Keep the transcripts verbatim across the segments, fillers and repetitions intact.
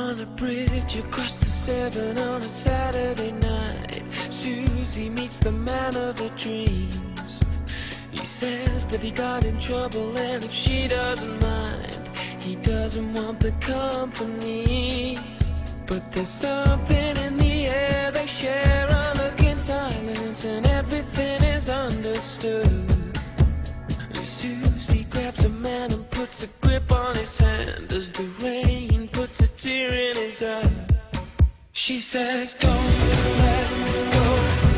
on a bridge across the Severn on a Saturday night. Susie meets the man of her dreams. He says that he got in trouble, and if she doesn't mind, he doesn't want the company. But there's something in the air, they share a look in silence, and everything is understood. Susie grabs a man and puts a grip on his hand as the rain puts a tear in his eye. She says, don't let go,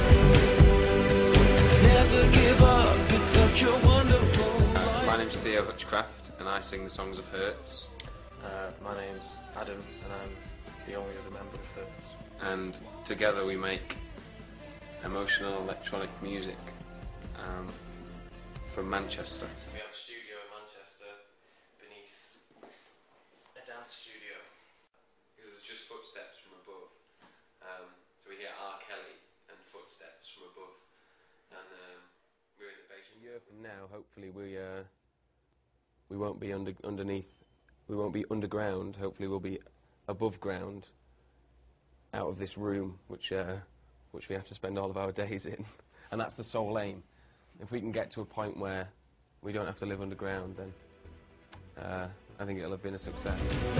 never give up, it's such a wonderful life. My name's Theo Hutchcraft and I sing the songs of Hertz. Uh, my name's Adam and I'm the only other member of Hertz. And together we make emotional electronic music um, from Manchester. We have a studio in Manchester beneath a dance studio. Because there's just footsteps from above. Um, so we hear R. Kelly and footsteps from above. And um, we're in the basement. A year from now, hopefully we uh, we won't be under underneath. We won't be underground. Hopefully we'll be above ground, out of this room, which uh, which we have to spend all of our days in. And that's the sole aim. If we can get to a point where we don't have to live underground, then uh, I think it'll have been a success.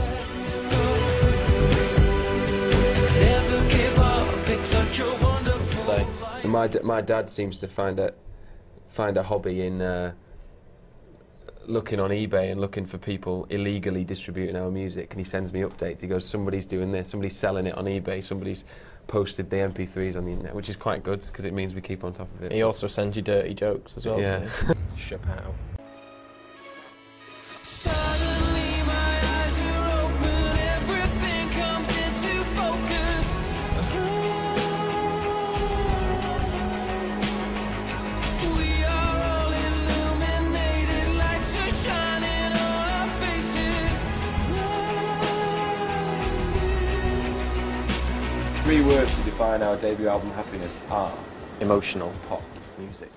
Never give up, it's such a wonderful life. My d my dad seems to find a find a hobby in uh, looking on eBay and looking for people illegally distributing our music, and he sends me updates. He goes, somebody's doing this, somebody's selling it on eBay, somebody's posted the M P threes on the internet, which is quite good because it means we keep on top of it. He also sends you dirty jokes as well. Yeah. Ship out. Suddenly my eyes are open, everything comes into focus. We are all illuminated, lights are shining on our faces. Three words to define our debut album Happiness are Emotional pop music.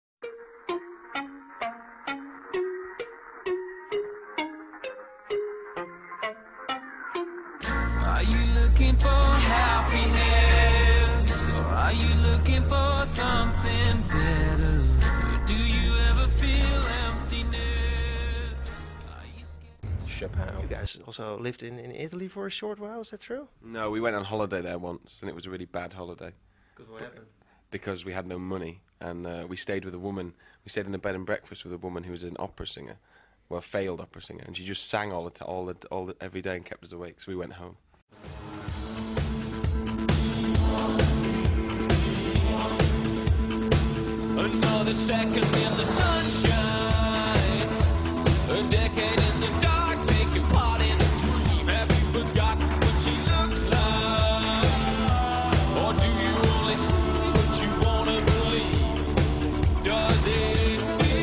Are you looking for happiness, or are you looking for something better? Or do you ever feel emptiness? Are you scared? Ship out. You guys also lived in, in Italy for a short while, is that true? No, we went on holiday there once, and it was a really bad holiday. Because what happened? Because we had no money, and uh, we stayed with a woman. We stayed in a bed and breakfast with a woman who was an opera singer, well, a failed opera singer, and she just sang all the t all the all the, every day and kept us awake. So we went home. Another second in the sunshine, a decade in the dark, taking part in a dream. Have you forgotten what she looks like? Or do you only see what you want to believe? Does it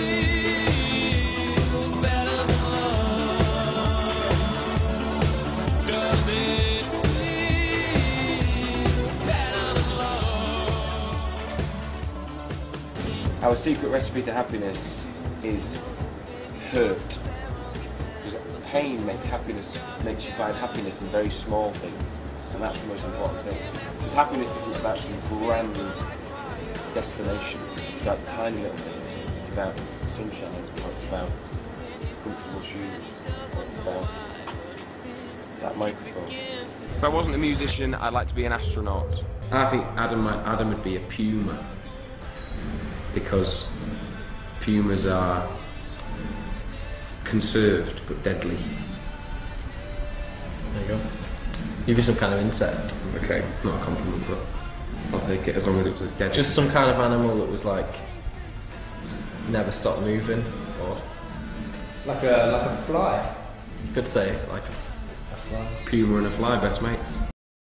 feel better than love? Does it feel better than love? Our secret recipe to happiness is hurt. Because pain makes happiness, makes you find happiness in very small things, and that's the most important thing. Because happiness isn't about some grand destination. It's about tiny little things. It's about sunshine. It's about comfortable shoes. It's about that microphone. If I wasn't a musician, I'd like to be an astronaut. I think Adam might, Adam would be a puma, because pumas are conserved but deadly. There you go. You'd be some kind of insect. Okay, not a compliment, but I'll take it as long as it was a deadly. Just some kind of animal that was like never stopped moving, or like a like a fly. you could say like a, a fly. Puma and a fly, best mates.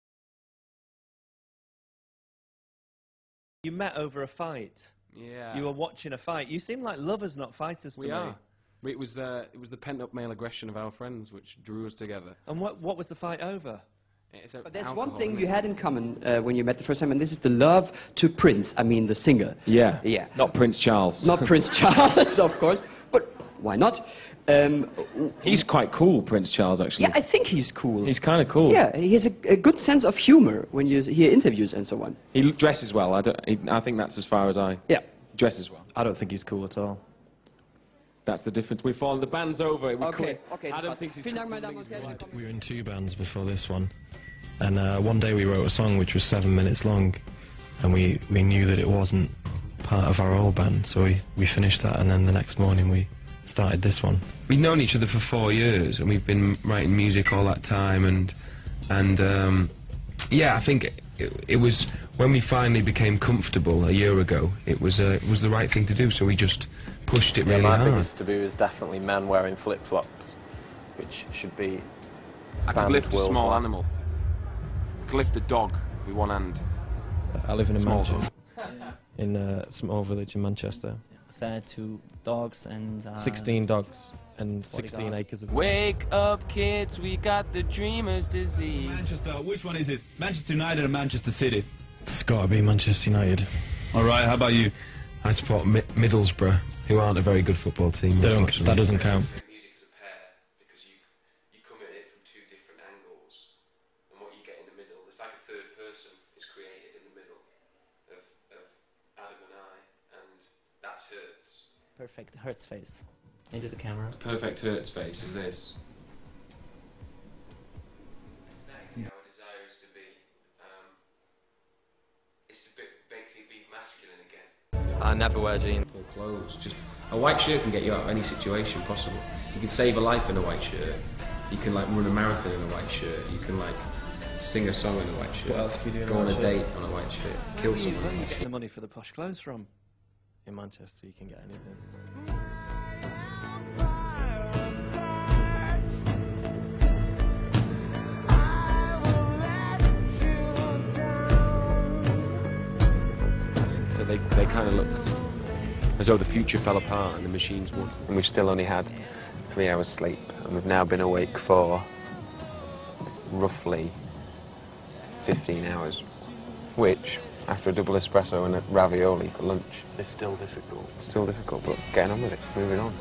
You met over a fight. Yeah. You were watching a fight. You seem like lovers, not fighters to We me. are. It was uh, it was the pent-up male aggression of our friends which drew us together. And what what was the fight over? It's a But there's alcohol, one thing isn't you it? had in common uh, when you met the first time, and this is the love to Prince. I mean, the singer. Yeah. Yeah. Not Prince Charles. Not Prince Charles, of course. But why not? Um, He's quite cool, Prince Charles, actually. yeah, I think he's cool. He's kind of cool. Yeah, he has a, a good sense of humor when you hear interviews and so on. He dresses well. I, don't, he, I think that's as far as I... Yeah. Dresses well. I don't think he's cool at all. That's the difference. We've fallen. The band's over. We Okay, quit. okay. Adam thinks he's... Vielen Dank, meine doesn't Damen think und he's Herren. We were in two bands before this one, and uh, one day we wrote a song which was seven minutes long, and we, we knew that it wasn't part of our old band, so we, we finished that, and then the next morning we started this one. We've known each other for four years, and we've been writing music all that time, and and um, yeah, I think it, it was when we finally became comfortable a year ago. It was uh, it was the right thing to do, so we just pushed it Yeah, really my hard. biggest taboo is definitely men wearing flip-flops, which should be I could banned lift a small worldwide. animal. I could lift a dog with one hand. I live in a Small mansion in a small village in Manchester. Fed to dogs and uh, sixteen dogs and sixteen bodyguard. acres of... Wake up, kids, we got the dreamer's disease. Manchester, which one is it? Manchester United or Manchester City? It's got to be Manchester United. All right, how about you? I support Mi Middlesbrough, who aren't a very good football team. They don't- unfortunately. that doesn't count. Music as a pair, because you, you come at it from two different angles, and what you get in the middle, it's like a third person is created in the middle of, of Adam and I, and that's Hertz. perfect Hertz face into the camera. A perfect Hertz face is this. Our desire is to be, um, is to be, make things be masculine again. I never wear jeans. Or clothes. Just a white shirt can get you out of any situation possible. You can save a life in a white shirt. You can like run a marathon in a white shirt. You can like sing a song in a white shirt. What else can you do in a Go on white a shirt? date on a white shirt. Kill someone in a white The shirt. money for the posh clothes from. In Manchester, you can get anything. So they, they kind of look as though the future fell apart and the machines won. And we've still only had three hours sleep, and we've now been awake for roughly fifteen hours, which, after a double espresso and a ravioli for lunch, It's still difficult. it's still difficult, but getting on with it, moving on.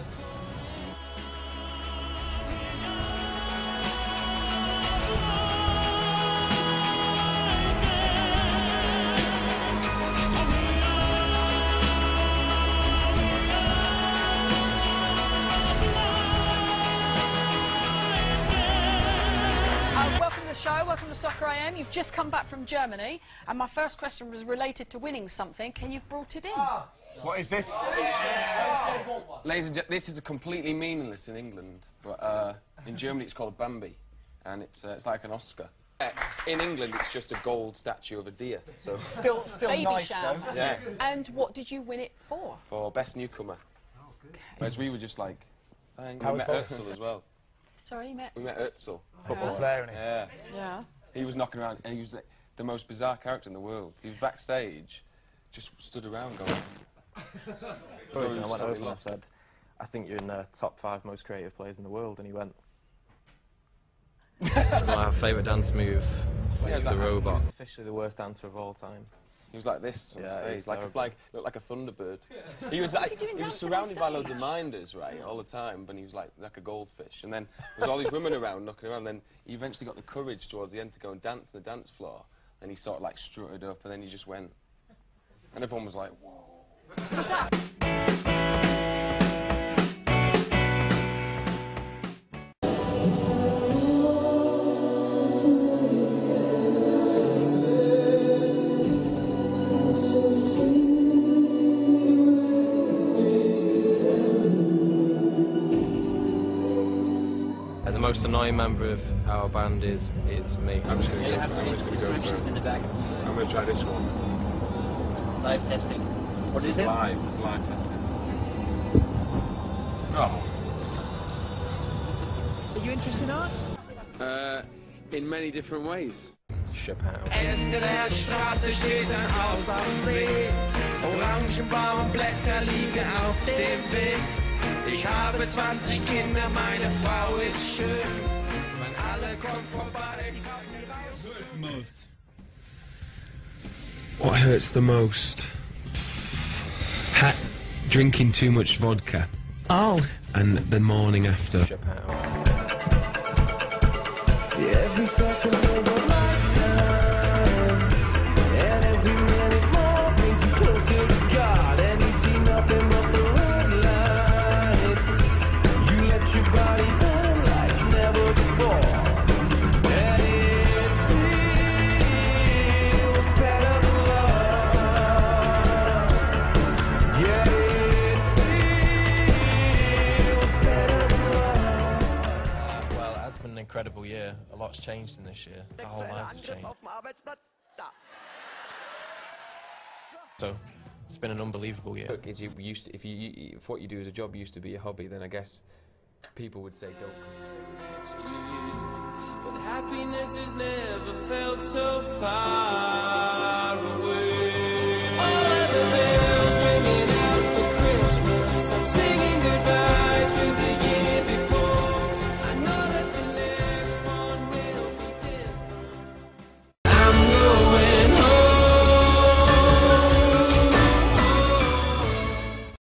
Uh, welcome to the show, welcome to Soccer I M. You've just come back from Germany, and my first question was related to winning something, and you've brought it in. What is this? Ladies and gentlemen, this is completely meaningless in England, but uh, in Germany it's called Bambi, and it's, uh, it's like an Oscar. Uh, in England, it's just a gold statue of a deer, so Still, still Baby nice shower. though. yeah, And what did you win it for? for best newcomer. Whereas we were just like, thank. How We was met that? Özil as well. Sorry, you met... We met Özil. Football player, innit? Yeah, Yeah. he was knocking around, and he was like, the most bizarre character in the world. He was backstage, just stood around going. So I he was went totally over and I lost. said, I think you're in the top five most creative players in the world, and he went. My favourite dance move Yeah, is that- the robot. Officially the worst dancer of all time. He was like this on Yeah, stage, he's like a, terrible. like looked like a thunderbird. He was like, he doing he was dancing on surrounded by stage? loads of minders, right, all the time. But he was like like a goldfish. And then there was all these women around knocking around. And then he eventually got the courage towards the end to go and dance on the dance floor. And he sort of like strutted up, and then he just went. And everyone was like, whoa. And the most annoying member of our band is is me. I'm just going You to have to go. I'm just going to go instructions in for the back. it. I'm going to try this one. Live testing. What is it? Live. It's live testing. Oh. Are you interested in art? Uh, in many different ways. Chappelle. Ende der Straße steht ein Haus am See. Orangenbaumblätter liegen auf dem Weg. Ich habe zwanzig Kinder, meine Frau ist schön. Wenn alle kommen vorbei, kommen die raus. Who is the most? What hurts the most? Ha drinking too much vodka. Oh. And the morning after. Every second is a lifetime, and every minute more brings you closer to God, and you see nothing but the red lights. You let your body burn like never before, and it feels better than love. Yeah, it feels better than love. Well, it has been an incredible year. A lot's changed in this year. Our whole lives have changed. So, it's been an unbelievable year. Look, is you used to, if you if what you do as a job used to be a hobby, then I guess people would say don't. But happiness has never felt so far.